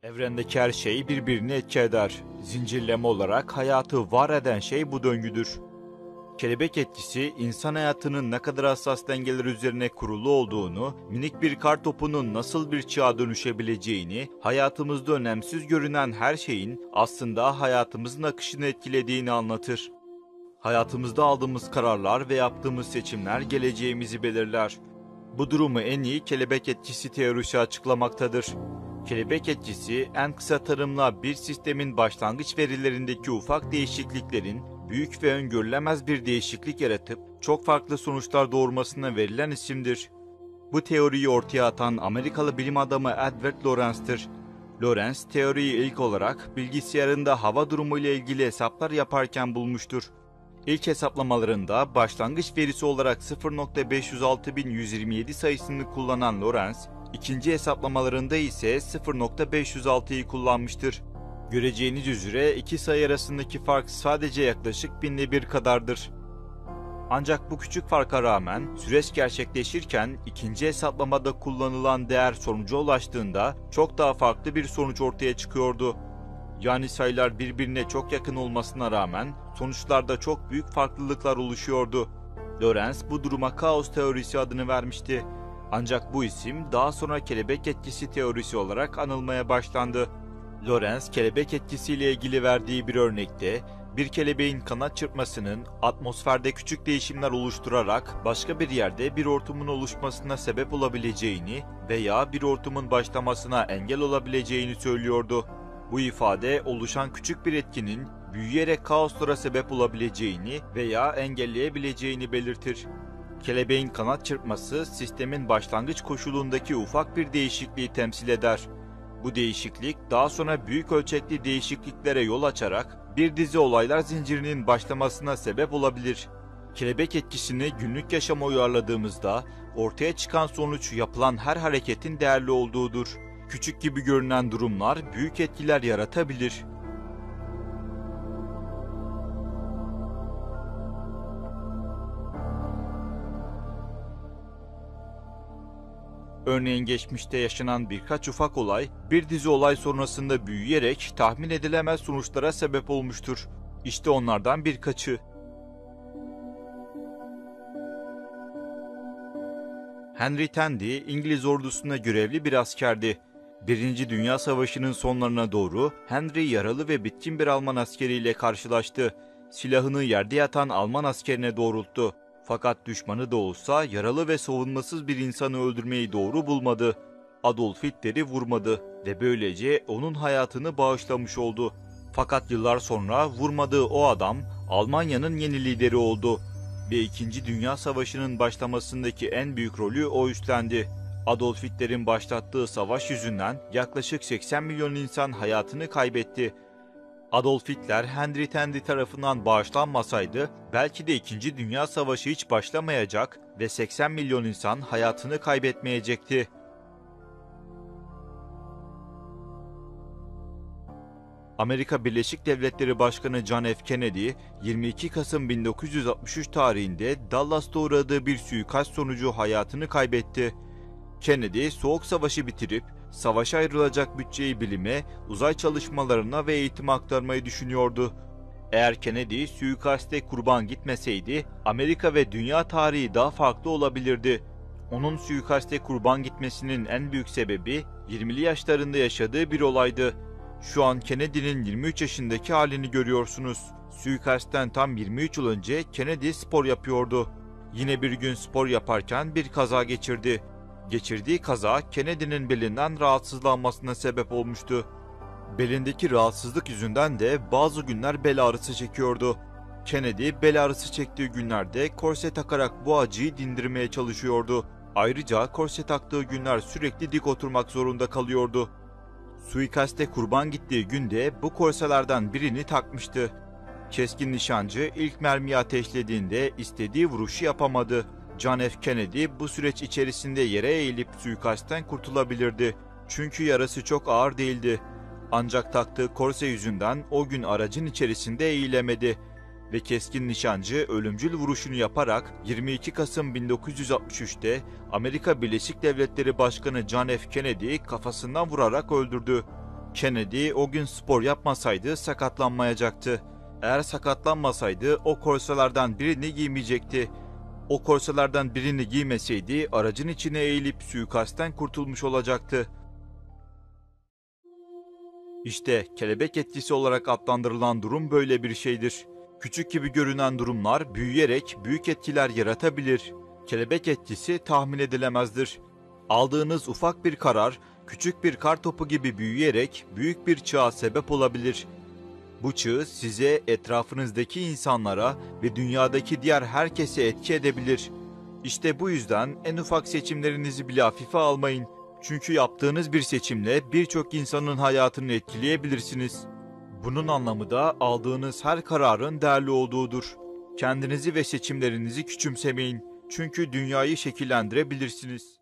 Evrendeki her şey birbirini etki eder. Zincirleme olarak hayatı var eden şey bu döngüdür. Kelebek etkisi, insan hayatının ne kadar hassas dengeler üzerine kurulu olduğunu, minik bir kar topunun nasıl bir çığa dönüşebileceğini, hayatımızda önemsiz görünen her şeyin aslında hayatımızın akışını etkilediğini anlatır. Hayatımızda aldığımız kararlar ve yaptığımız seçimler geleceğimizi belirler. Bu durumu en iyi kelebek etkisi teorisi açıklamaktadır. Kelebek etkisi, en kısa tanımla bir sistemin başlangıç verilerindeki ufak değişikliklerin büyük ve öngörülemez bir değişiklik yaratıp çok farklı sonuçlar doğurmasına verilen isimdir. Bu teoriyi ortaya atan Amerikalı bilim adamı Edward Lorentz'tir. Lorentz, teoriyi ilk olarak bilgisayarında hava durumu ile ilgili hesaplar yaparken bulmuştur. İlk hesaplamalarında başlangıç verisi olarak 0.506127 sayısını kullanan Lorentz, ikinci hesaplamalarında ise 0.506'yı kullanmıştır. Göreceğiniz üzere iki sayı arasındaki fark sadece yaklaşık binde bir kadardır. Ancak bu küçük farka rağmen süreç gerçekleşirken ikinci hesaplamada kullanılan değer sonuca ulaştığında çok daha farklı bir sonuç ortaya çıkıyordu. Yani sayılar birbirine çok yakın olmasına rağmen sonuçlarda çok büyük farklılıklar oluşuyordu. Lorentz bu duruma kaos teorisi adını vermişti. Ancak bu isim daha sonra kelebek etkisi teorisi olarak anılmaya başlandı. Lorentz, kelebek etkisiyle ilgili verdiği bir örnekte, bir kelebeğin kanat çırpmasının atmosferde küçük değişimler oluşturarak başka bir yerde bir hortumun oluşmasına sebep olabileceğini veya bir hortumun başlamasına engel olabileceğini söylüyordu. Bu ifade, oluşan küçük bir etkinin büyüyerek kaoslara sebep olabileceğini veya engelleyebileceğini belirtir. Kelebeğin kanat çırpması, sistemin başlangıç koşulundaki ufak bir değişikliği temsil eder. Bu değişiklik daha sonra büyük ölçekli değişikliklere yol açarak bir dizi olaylar zincirinin başlamasına sebep olabilir. Kelebek etkisini günlük yaşama uyarladığımızda ortaya çıkan sonuç yapılan her hareketin değerli olduğudur. Küçük gibi görünen durumlar büyük etkiler yaratabilir. Örneğin geçmişte yaşanan birkaç ufak olay, bir dizi olay sonrasında büyüyerek tahmin edilemez sonuçlara sebep olmuştur. İşte onlardan birkaçı. Henry Tandy, İngiliz ordusunda görevli bir askerdi. Birinci Dünya Savaşı'nın sonlarına doğru Henry yaralı ve bitkin bir Alman askeriyle karşılaştı. Silahını yerde yatan Alman askerine doğrulttu. Fakat düşmanı da olsa yaralı ve savunmasız bir insanı öldürmeyi doğru bulmadı. Adolf Hitler'i vurmadı ve böylece onun hayatını bağışlamış oldu. Fakat yıllar sonra vurmadığı o adam Almanya'nın yeni lideri oldu ve 2. Dünya Savaşı'nın başlamasındaki en büyük rolü o üstlendi. Adolf Hitler'in başlattığı savaş yüzünden yaklaşık 80 milyon insan hayatını kaybetti. Adolf Hitler, Henry Tandy tarafından bağışlanmasaydı belki de 2. Dünya Savaşı hiç başlamayacak ve 80 milyon insan hayatını kaybetmeyecekti. Amerika Birleşik Devletleri Başkanı John F. Kennedy, 22 Kasım 1963 tarihinde Dallas'ta uğradığı bir suikast sonucu hayatını kaybetti. Kennedy, Soğuk Savaşı bitirip savaşa ayrılacak bütçeyi bilime, uzay çalışmalarına ve eğitime aktarmayı düşünüyordu. Eğer Kennedy suikaste kurban gitmeseydi, Amerika ve dünya tarihi daha farklı olabilirdi. Onun suikaste kurban gitmesinin en büyük sebebi 20'li yaşlarında yaşadığı bir olaydı. Şu an Kennedy'nin 23 yaşındaki halini görüyorsunuz. Suikastten tam 23 yıl önce Kennedy spor yapıyordu. Yine bir gün spor yaparken bir kaza geçirdi. Geçirdiği kaza Kennedy'nin belinden rahatsızlanmasına sebep olmuştu. Belindeki rahatsızlık yüzünden de bazı günler bel ağrısı çekiyordu. Kennedy bel ağrısı çektiği günlerde korse takarak bu acıyı dindirmeye çalışıyordu. Ayrıca korse taktığı günler sürekli dik oturmak zorunda kalıyordu. Suikaste kurban gittiği günde bu korselerden birini takmıştı. Keskin nişancı ilk mermiyi ateşlediğinde istediği vuruşu yapamadı. John F. Kennedy bu süreç içerisinde yere eğilip suikastten kurtulabilirdi. Çünkü yarası çok ağır değildi. Ancak taktığı korse yüzünden o gün aracın içerisinde eğilemedi. Ve keskin nişancı ölümcül vuruşunu yaparak 22 Kasım 1963'te Amerika Birleşik Devletleri Başkanı John F. Kennedy kafasından vurarak öldürdü. Kennedy o gün spor yapmasaydı sakatlanmayacaktı. Eğer sakatlanmasaydı o korselerden birini giymeyecekti. O korselerden birini giymeseydi aracın içine eğilip suikastten kurtulmuş olacaktı. İşte kelebek etkisi olarak adlandırılan durum böyle bir şeydir. Küçük gibi görünen durumlar büyüyerek büyük etkiler yaratabilir. Kelebek etkisi tahmin edilemezdir. Aldığınız ufak bir karar, küçük bir kartopu gibi büyüyerek büyük bir çığa sebep olabilir. Bu çığ size, etrafınızdaki insanlara ve dünyadaki diğer herkese etki edebilir. İşte bu yüzden en ufak seçimlerinizi bile hafife almayın. Çünkü yaptığınız bir seçimle birçok insanın hayatını etkileyebilirsiniz. Bunun anlamı da aldığınız her kararın değerli olduğudur. Kendinizi ve seçimlerinizi küçümsemeyin. Çünkü dünyayı şekillendirebilirsiniz.